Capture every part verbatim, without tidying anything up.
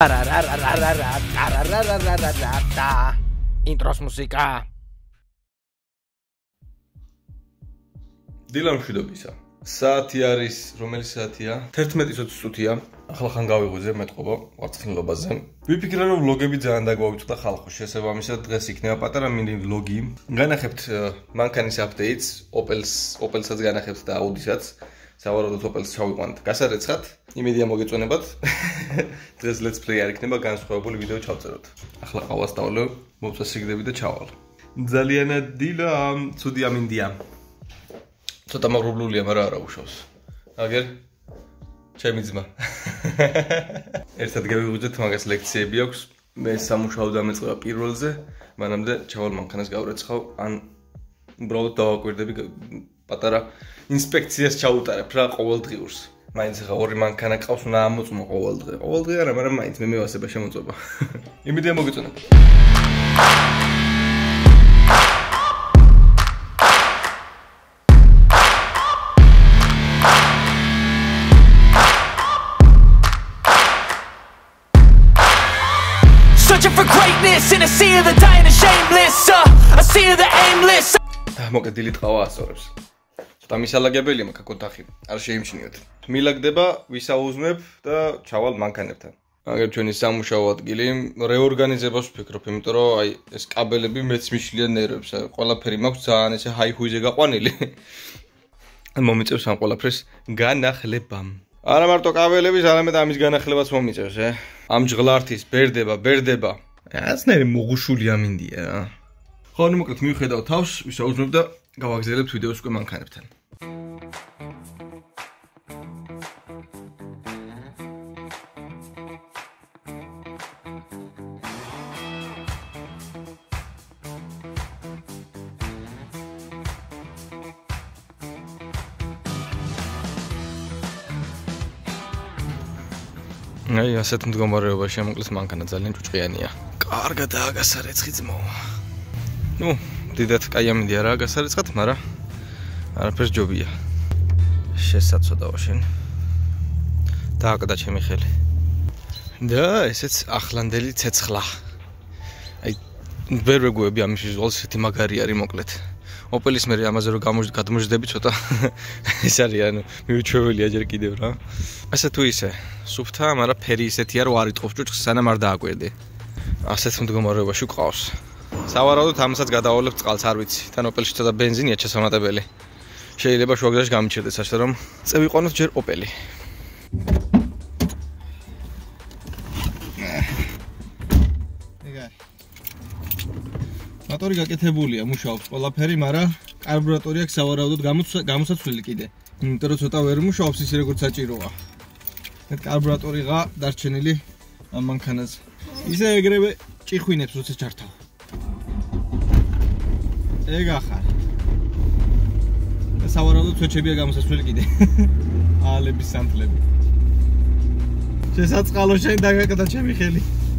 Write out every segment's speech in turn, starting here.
ინტროს მუსიკა. დილა მშვიდობისა. საათი არის, რომელი საათია? თერთმეტი წუთია. ახლა ხან გავიღვიძე მეტყობა ვარცხნილობაზე. ვიფიქრე რომ ვლოგები ძალიან დაგვაუწყდა ხალხო. შესაბამისად დღეს იქნება პატარა მინი ვლოგი. განახებთ მანქანის აპდეიტს, ოპელს, ოპელსაც განახებთ და აუდისაც. სავარაუდოდ ოპელს ჩავიყვანთ გასარეცხად. იმედია მოგეწონებათ. დღეს let's play არ იქნება, განსხვავებული ვიდეო ჩავწეროთ. ახლა ყავასწავლე, მოვწესრიგდები და ჩავალ. ძალიან დილა, ცუდი ამინდია. ცოტა მაღრუბლულია, მაგრამ არა უშავს. აგერ ჩემი ძმა. ერთად გავიღვიძეთ, მაგას ლექციები აქვს. მე სამუშაო დამეწყება პირველზე, მანამდე ჩავალ მანქანას გავრეცხავ, ან უბრალოდ დავაკვირდები პატარა ინსპექციას ჩაუტარებ რა ყოველდღიურს. მაინც ხა ორი მანქანა ყავს, უნდა ამოწმო ყოველდღე. ყოველდღე არა, მაგრამ მაინც მე მევასება შემოწმება. იმედია მოგეწონებთ. Searching for greatness in a sea of the dying and shameless, uh, a sea of the aimless. მოკეთ დილით ყავა ასწორებს. ცოტა მისალაგებელია მაგ კოთახი. არ შეიმჩნიოთ. მილაგდება, ვისაუზმებ და ჩავალ მანქანებთან. აგერ ჩვენი სამუშაო ადგილი რეორგანიზებას ვფიქრობ, იმიტომ რომ აი ეს კაბელები მეც მიშლიან ნერვებს. ყველაფერი მაქვს ძალიან ესე ჰაი-ჰუიზე გაყვანილი. მომიწევს ამ ყველაფრის განახლებამ. არა მარტო კაბელების, არამედ ამის განახლებაც მომიწევს, ე. ამ ჟღლართის ბერდება, ბერდება. ასნაირი მოგუშული ამინდია. ხო, ნუ მოკლედ მივხედავ თავს, ვისაუზმებ და გავაგზავნებთ ვიდეოს უკვე მანქანებთან. აი, ასეთ მდგომარეობაში ამოკლეს მანქანა ძალიან ჭუჭყიანია. კარგად დააგასარეცხი ძმო. ნუ, დიდად კაი ამინდია რა გასარეცხად, მაგრამ არაფერს ჯობია. შესაძოდაო შენ. დააკდა ჩემი ხელი. და ესეც ახლანდელი ცეცხლა. აი, ვერ ვეგუები ამის ვიზუალს, ისეთი მაგარი არის მოკლედ. ოპელის მე ამაზე რომ გადმოჟდები ცოტა ეს არის ანუ მიუჩვეველია ჯერ კიდევ რა. ასე თუ ისე, სუფთა, მაგრამ ფერი ისეთია რომ არ იტყობს ჭუჭხს, სანამ არ დააკვირდი. ასეთ მდგომარეობაში ვყავს. სავარაუდოდ ამასაც გადავალებ წყალს, არ ვიცი. თან ოპელში ცოტა ბენზინია ჩასამატებელი. შეიძლება შუაგზაში გამიჩერდეს, ასე რომ წევიყვანოთ ჯერ ოპელი. მოტორი გაკეთებულია, მუშაობს ყველაფერი, მაგრამ კარბურატორი აქვს სავარაუდოდ გამოსაცვლელი კიდე. იმიტომ რომ ცოტა ვერ მუშაობს ისე როგორც საჭიროა. მე კარბურატორიღა დარჩენილი ამ მანქანაზე. ისე ეგრევე ჭიხვინებს როცა ჩართავ. ეგ ახარ. და სავარაუდოდ ცოჩებია გამოსაცვლელი კიდე. აალების სამთლები. შესაწყალო შენ დაგაკდა ჩემი ხელი.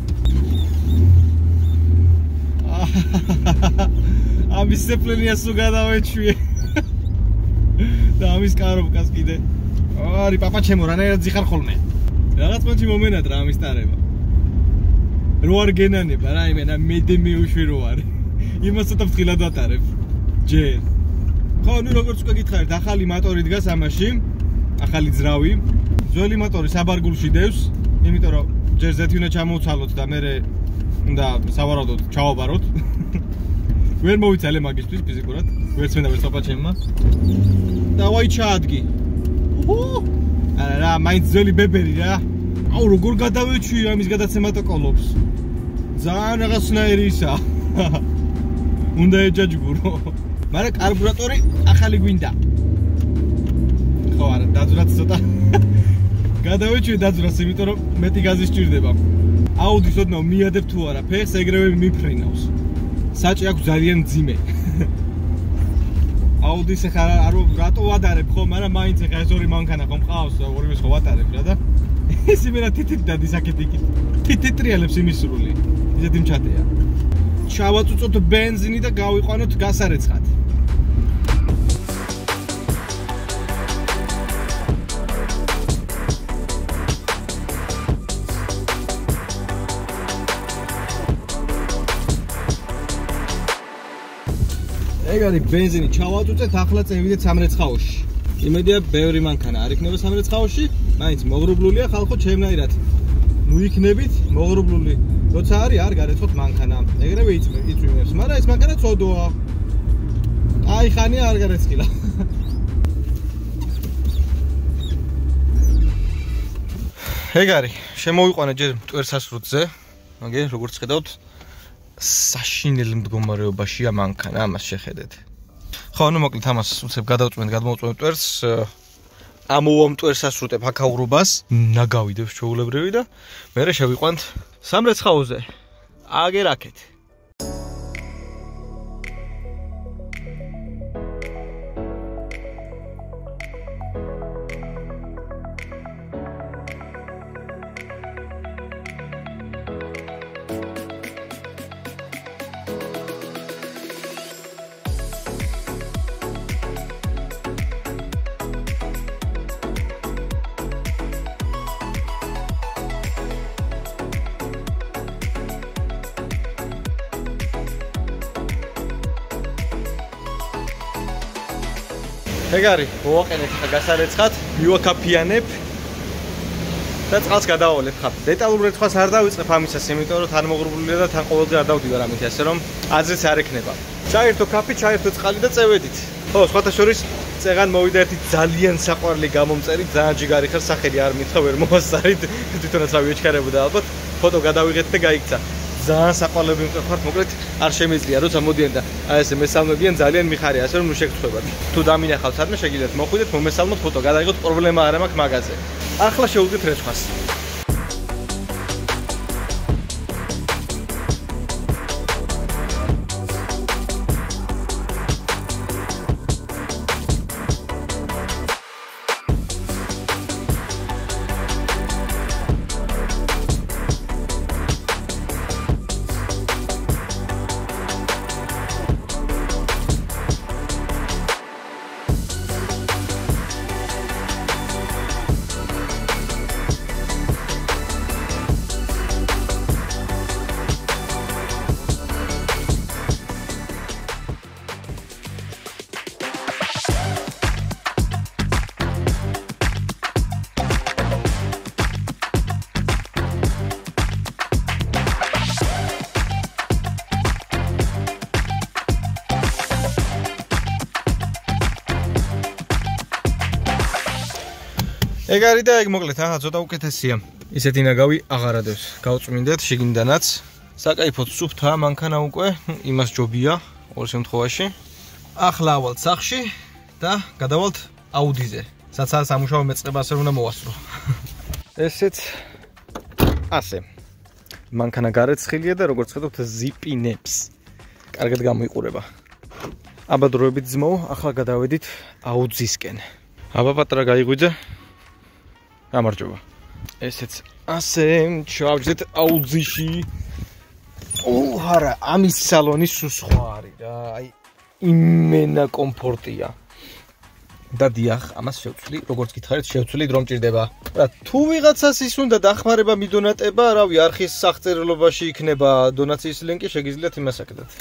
ამის სეპლენია სულ გადავეჩვიე. და ამის კარობკას კიდე. არი პაპა ჩემო რანაირად ზიხარ ხოლმე. რაღაც მომენტში მომენატრა ამის ტარება. რო არ გენანება რა იმენა მე დე მეუშვი რო არის. იმას ცოტა ფრთხილად ვატარებ. ჯერ. ხო, ნუ როგორც უკვე გითხარით, ახალი მოტორი დგას ამაში. ახალი ძრავი. ძველი მოტორი საბარგულში დევს, იმიტომ რომ ჯერ ზეთი უნდა ჩამოვცალოთ და მე უნდა სავარაუდოდ ჩავაბაროთ. ვერ მოვიცალე მაგისთვის ფიზიკურად, ვერც მე და ვერც პაპა ჩემმა. დავაი ჩაადგი. უჰუ! არა რა, მაინც ძველი ბებერი რა. აუ როგორ გადავეჩვი ამის გადაცემატო კოლობს. ძალიან რაღაცნაირი ისა. უნდა ეჯაჯგურო. მაგრამ კარბურატორი ახალი გვინდა. ხო არა, დაძვრაც ცოტა. გადავეჩვი დაძვრას, იმიტომ რომ მეტი გაზი სჭირდება. აუდის ოდნავ მიადებ თუ არა, ფეხს ეგრევე მიფრინავს. საჭი აქვს ძალიან მძიმე. აუდის ახლა არო რატო ვადარებ ხო, მაგრამ მაინც ახლა ეს ორი მანქანა ხომ ყავს, ორივეს ხო ვატარებ რა და ეს იმენა თითით დადის აქეთ იქით. თითით ტრიალებს იმისრული. ისეთი მჩატეა. ჩავაწუწოთ ბენზინი და გავიყვანოთ გასარეცხად. ეგ არის ბენზინი ჩავაწუწეთ, ახლა წევიდეთ სამრეცხაოში. იმედია ბევრი მანქანა არ იქნება სამრეცხაოში, მაინც მოგრუბლულია ხალხო ჩემნაირად. ნუ იქნებით მოგრუბლული. როცა არის არ გარეცხოთ მანქანა. ეგრევე იწვიმებს, მაგრამ ეს მანქანა ცოდოა. აი ხანია არ გარეცხილა. ეგ არის, შემოვიყვანე ჯერ მტვერსასრუტზე, მაგე როგორც ხედავთ, საშინელი მდგომარეობაშია მანქანა, ამას შეხედეთ. ხო, ანუ მოკლედ ამას უცებ გადავწმენთ, გადმოვწმენთ მტვერს, ამოვამ მტვერსასრუტებ აქაურობას, ნაგავიდებს ჩვეულებრივი და მერე შევიყვანთ სამრეცხაოზე. აგერ აქეთ. ეგ არის, მოვაყენეთ ხა გასარეცხად, მივაკაფიანებ და წყალს გადავალებ ხა. დეტალურ რეცხვას არ დავიწყებ ამისას, იმიტომ რომ თან მოგრუბლულია და თან ყოველდღე არ დავდივარ ამით, ასე რომ აზრიც არ ექნება. ჩაერთო კაფე, ჩაერთო წყალი და წევედით. ხო, სხვათა შორის წეღან მოვიდა ერთი ძალიან საყვარელი გამომწერი, ძალიან ჯიგარი ხარ, სახელი არ მითხრა, ვერ მოასწარით, თვითონაც რავი ეჩქარებოდა ალბათ. ფოტო გადავიღეთ და გაიქცა. ძალიან საყვარლები მყავთ, მოკლედ არ შემიძლია, როცა მოდიან და აი ესე მესალმებიან, ძალიან მიხარია, ასე რომ ნუ შეგწყვებათ. თუ დამინახავთ სადმე შეგიძლიათ მოხვიდეთ, მომესალმოთ ფოტო, გადაიღოთ, პრობლემა არ მაქვს მაგაზე. ახლა შევუდგეთ რეცხვას. ეგ არის და ეგ მოკლედ ახლა ცოტა უკეთესია. ისეთი ნაგავი აღარადებს. გავწმინდეთ შიგნიდანაც. საკაიფოდ სუფთა მანქანა უკვე, იმას ჯობია ორ შემთხვევაში. ახლა ავალთ სახში და გადავალთ აუდიზე. საცა სამუშაო მეწყება ასე უნდა მოვასწრო. ესეც ასე. მანქანა გარეცხილია და როგორც ხედავთ ზიპინებს. კარგად გამოიყურება. აბა დროებით ძმო, ახლა გადავედით აუძისკენ. აბა პატრა გაიღვიძე. გამარჯობა. ესეც ასე ჩავჯდეთ აუძიში. ო, არა, ამის სალონი სულ სხვა არის რა. აი იმენა კომფორტია. და დიახ, ამას შევცვლი, როგორც გითხარით, შევცვლი დრო მჭირდება. რა, თუ ვიღაცას ის უნდა დახმარება მიდონატება, რავი, არხის სახწერილობაში იქნება დონაციის ლინკი, შეგიძლიათ იმას აკეთოთ.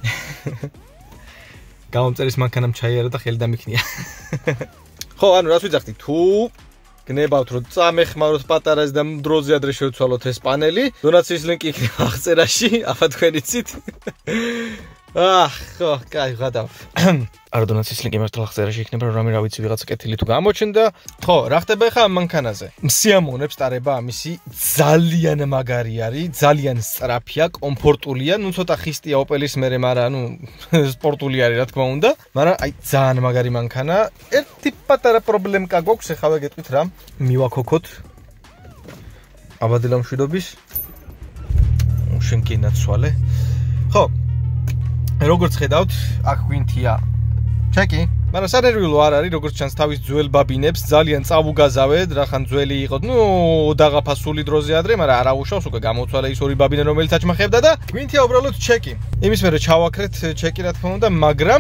გამომწერის მანქანამ ჩაიარა და ხელი დამიქნია. ხო, ანუ რას ვიძახდი, თუ გნებავთ რომ წამეხმაროთ პატარას და დროზე ადრე შევცვალოთ ეს პანელი, დონაციის ლინკი იქნება აღწერაში, ახლა თქვენ იცით. აჰ, ხო, კაი, გადავ. არა დონაციის ლინკი მართლა აღწერაში იქნება, რომ რამე რა ვიცი ვიღაცა კეთილი თუ გამოჩნდა. ხო, რა ხდება ახლა ამ მანქანაზე? მსიამოვნებს ტარება ამისი ძალიან მაგარი არის, ძალიან სწრაფია, კომფორტულია, ნუ ცოტა ხისტია ოპელის მერე, მაგრამ ნუ სპორტული არის რა თქმა უნდა, მაგრამ აი ძალიან მაგარი მანქანა. ერთი პატარა პრობლემკა გვაქვს, ეხლა გეტყვით რა. მივაქოქოთ. აბადელა მშვიდობის. შენ კინაცვალე. ხო. როგორც ხედავთ, აქ გვინთია ჩეკი, მაგრამ სანერვიულო არ არის, როგორც ჩანს თავის ძველ ბაბინებს, ძალიან წავუგაზავეთ, რახან ძველი იყოთ, ნუ დაღაფასული დროზე ადრე, მაგრამ არ აუშავს, უკვე გამოცვალე ის ორი ბაბინე, რომელიც აჩმახებდა და გვინთია უბრალოდ ჩეკი. იმის მერე ჩავაქრეთ ჩეკი რა თქმა უნდა, მაგრამ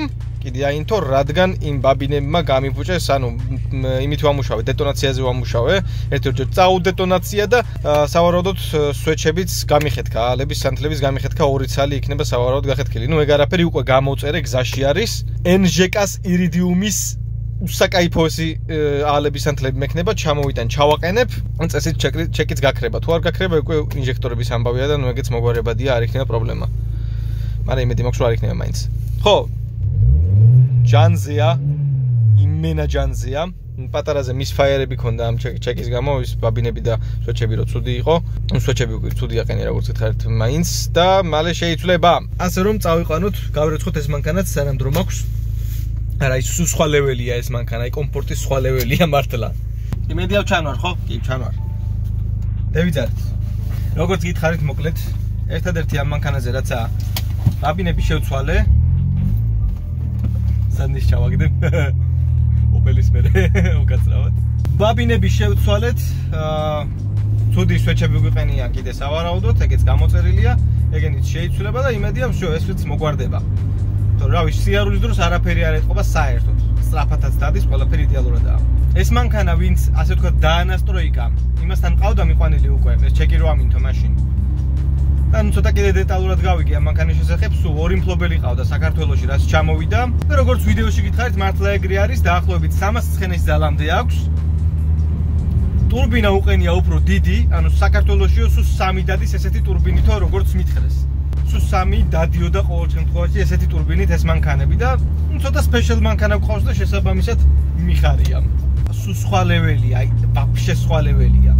კიდე აინთო, რადგან იმ ბაბინებმა გამიფუჭეს, ანუ იმით ვამუშავე, დეტონაციაზე ვამუშავე, ერთ-ერთი წაუდეტონაცია და სავარაუდოდ სვეჩებიც გამიხეთქა, ალების სანთლების გამიხეთქა ორი ცალი იქნება სავარაუდოდ გახეთქილი. ნუ ეგ არაფერი უკვე გამოწერე, გზაში არის. ენ ჟე კას ირიდიუმის უსაკაიფოსი ალების სანთლები მექნება, ჩამოვიტან, ჩავაყენებ, წესით ჩეკიც გაქრება. თუ არ გაქრება, უკვე ინჟექტორების ამბავია და ნუ ეგეც მოგვარებადია, არ იქნება პრობლემა. მაგრამ იმედი მაქვს, რომ არ იქნება მაინც. ხო, ჯანზეა, იმენა ჯანზეა. პატარაზე მისფაიერები ქონდა ამ ჩეკის გამო, ის ბაბინები და სვეჩები რო ცუდი იყო. ნუ სვეჩები უკვე ცუდი აყენე, როგორც გითხარით, მაინც და მალე შეიცვლება. ასე რომ წავიყვანოთ, გავიროცხოთ ეს მანქანაც, სანამ დრო მაქვს. არა, ის სხვა ლეველია ეს მანქანა, აი კომფორტის სხვა ლეველია მართლა. იმედია ჩანვარ, ხო? კი, ჩანვარ. დავიძარეთ. როგორც გითხარით, მოკლედ, ერთადერთი ამ მანქანაზე რაცაა ბაბინები შევცვალე. სადნის ჩავაგდებ. ოპელის მერე, უკაცრავად. ბაბინები შევცვალეთ. აა ცუდი სვეჩები გვიყენია კიდე სავარაუდოდ, ეგეც გამოწერილია, ეგენიც შეიცვლება და იმედია, რომ ესეც მოგვარდება. რა ვიცი, სიარულის დროს არაფერი არ ეთყობა საერთოდ. სწრაფადაც დადის, ყველაფერი იდეალურადაა. ეს მანქანა, ვინც ასე ვთქვათ, დაანასტროიკა, იმასთან ყავდა მიყვანილი უკვე, ეს ჩეკი რო ამინთო მაშინ. და ნუ ცოტა კიდე დეტალურად გავიგე ამ მანქანის შესახებ, სულ ორი მფლობელი ყავდა საქართველოში, რაც ჩამოვიდა. და როგორც ვიდეოში გითხარით, მართლა ეგრე არის, დაახლოებით სამას ცხენის ძალამდე აქვს. ტურბინა უყენია უფრო დიდი, ანუ საქართველოშიო სულ სამი დადის ესეთი ტურბინითო, როგორც მითხრეს. სულ სამი დადიოდა ყოველ შემთხვევაში ესეთი ტურბინით ეს მანქანები და ცოტა სპეშალ მანქანა გვყავს და შესაბამისად მიხარია. სულ სხვა ლეველია, აი ვაფშე სხვა ლეველია.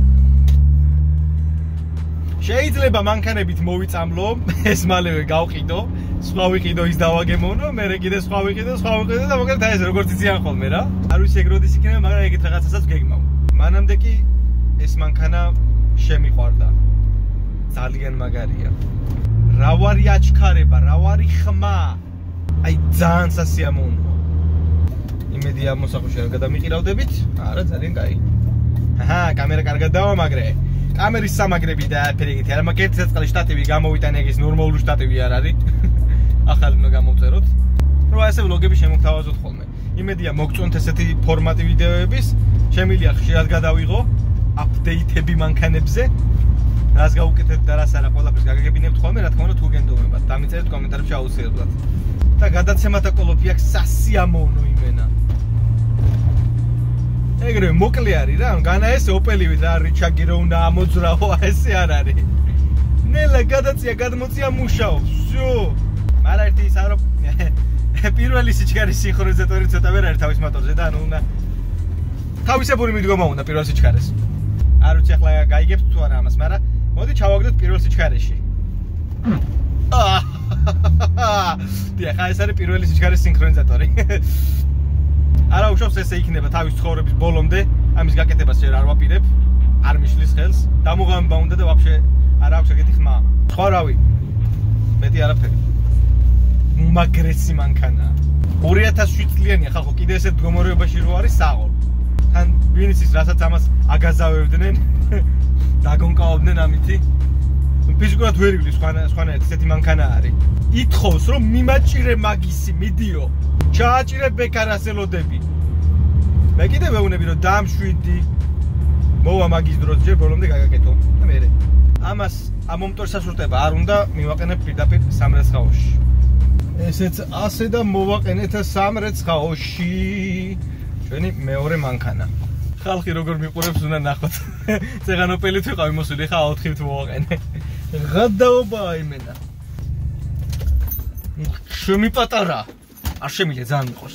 შეიძლება მანქანებით მოვიწამლო, ეს მალევე გავყიდო, სხვა ვიყიდო, ის დავაგემოვნო, მერე კიდე სხვა ვიყიდო, სხვა ვიყიდო და მოკლედ აი ეს როგორც იციან ხოლმე რა. არ ვიცი ეგ როდის იქნება, მაგრამ ეგეთ რაღაცასაც გეგმავ. მანამდე კი ეს მანქანა შემიყვარდა. ძალიან მაგარია. რა ვარი აჩქარება, რა ვარი ხმა. აი ძალიან სასიამოვნოა. იმედი ამ მოსახვეში არ გადამიყირავდებით? არა, ძალიან კაი. აჰა, კამერა კარგად დავამაგრე. კამერის სამაგრები და ფერიგით არა, მაგრამ ერთი საწყალი შტატივი გამოვიტანე, ეგ ის ნორმალური შტატივი არ არის. ახალი უნდა გამოვწეროთ. რო ასე ვლოგები შემოგთავაზოთ ხოლმე. იმედია მოგწონთ ესეთი ფორმატი ვიდეოების. შემიძლია ხშირად გადავიღო აპდეიტები მანქანებზე. რას გავუკეთებთ და რას არა, ყველაფერს გაგაგებინებთ ხოლმე, რა თქმა უნდა, თუ გენდობებათ. დამიწერეთ კომენტარებში აუცილებლად. და გადაცემათა კოლოფი აქვს სასიამოვნო იმენა. ეგრევე მოკლე არის რა, განა ეს ოპელივით რა რიჩაგი რო უნდა ამოძრავო, ესე არ არის. ნელა გადაცია, გადმოწია მუშაობს. всё. მაგრამ ერთი ის არა პირველი სიჩქარის სინქრონიზატორი ცოტა ვერ არის თავის მოტორზე და ანუ უნდა თავისებური მიდგომა უნდა პირველ სიჩქარეს. არ ვიცი ახლა გაიგებთ თუ არა ამას, მაგრამ მოდი ჩავაგდოთ პირველ სიჩქარეში. დიახ, ეს არის პირველი სიჩქარის სინქრონიზატორი. არა უშავს ესე იქნება თავის ცხოვრების ბოლომდე, ამის გაკეთებას შენ არ ვაპირებ, არ მიშლის ხელს, დამოღამება უნდა და ვაფშე არ აქვს ეგეთი ხმა. სხვა რავი. მეტი არაფერი. უმაგრესი მანქანაა. ორი ათას შვიდ წლიანია ხალხო, კიდე ესეთ მდგომარეობაში რო არის საყო. თან ვინც ის რასაც ამას აგაზავებდნენ, დაგონკავდნენ ამითი. ფიზიკურად ვერ ივლის სხვანაირად ესეთი მანქანა არის. ითხოვს რომ მიმაჭირე მაგისი, მიდიო. ჩააჭირე ბეკარას ელოდები. მე კიდე ვეუბნები რომ დამშვიდი. მოვა მაგის დროს ჯერ ბოლომდე გაგაკეთო და მერე. ამას ამ მომტორს ასურტება არ უნდა მივაყენებ პირდაპირ სამრეცხაოში. ესეც ასე და მოვაყენეთ სამრეცხაოში. ჩვენი მეორე მანქანა. ხალხი როგორ მიყურებს უნდა ნახოთ. წეღანოპელით ვიყავი მოსული, ხა ოთხივთ მოვაყენე. გადაობაა იმენა. შემი პატარა. არ შემიძლია ძალიან მიყვარს.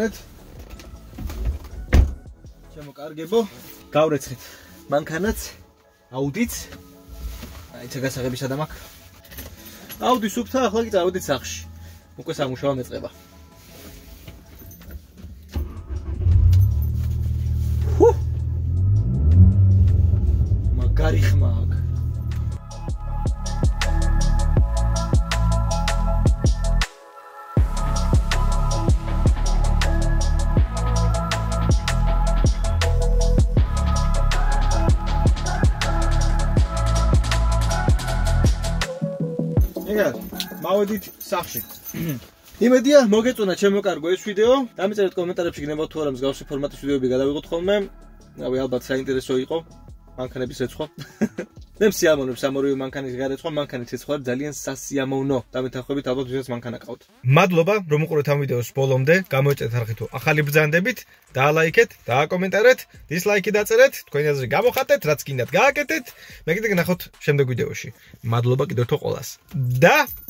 მოგწონეთ. შემოკარგებო. გავრეცხით. მანქანაც, აუდიც. აი, ეს გასაღები სადამ აქვს. აუდი სუფთა, ახლა კი წავედით სახლში. უკვე სამუშაო მეწყება. ჰუ! მაგარი ხმა აქვს. ეგარ, მოვედით სახლში. იმედია მოგეწონა ჩემო კარგო ეს ვიდეო. დამიწერეთ კომენტარებში გნებავთ თუ არა მსგავსი ფორმატის ვიდეოები გადავიღოთ ხოლმე. რავი, ალბათ საინტერესო იყო. მანქანების რეცხვა. მე მსიამოვნებს ამ ორივე მანქანის გარეცხვა, მანქანის რეცხვა ძალიან სასიამოვნო. დამეთანხმებით ალბათ ვისაც მანქანა ყავთ. მადლობა, რომ უყურეთ ამ ვიდეოს ბოლომდე. გამოიწერეთ არხი თუ ახალი ბრძანდებით, დაალაიქეთ, დააკომენტარეთ, დისლაიკი დაწერეთ, თქვენი აზრი გამოხატეთ, რაც გინდათ გააკეთეთ. მე კიდე გნახოთ შემდეგ ვიდეოში. მადლობა კიდევ ერთხელ ყველას. და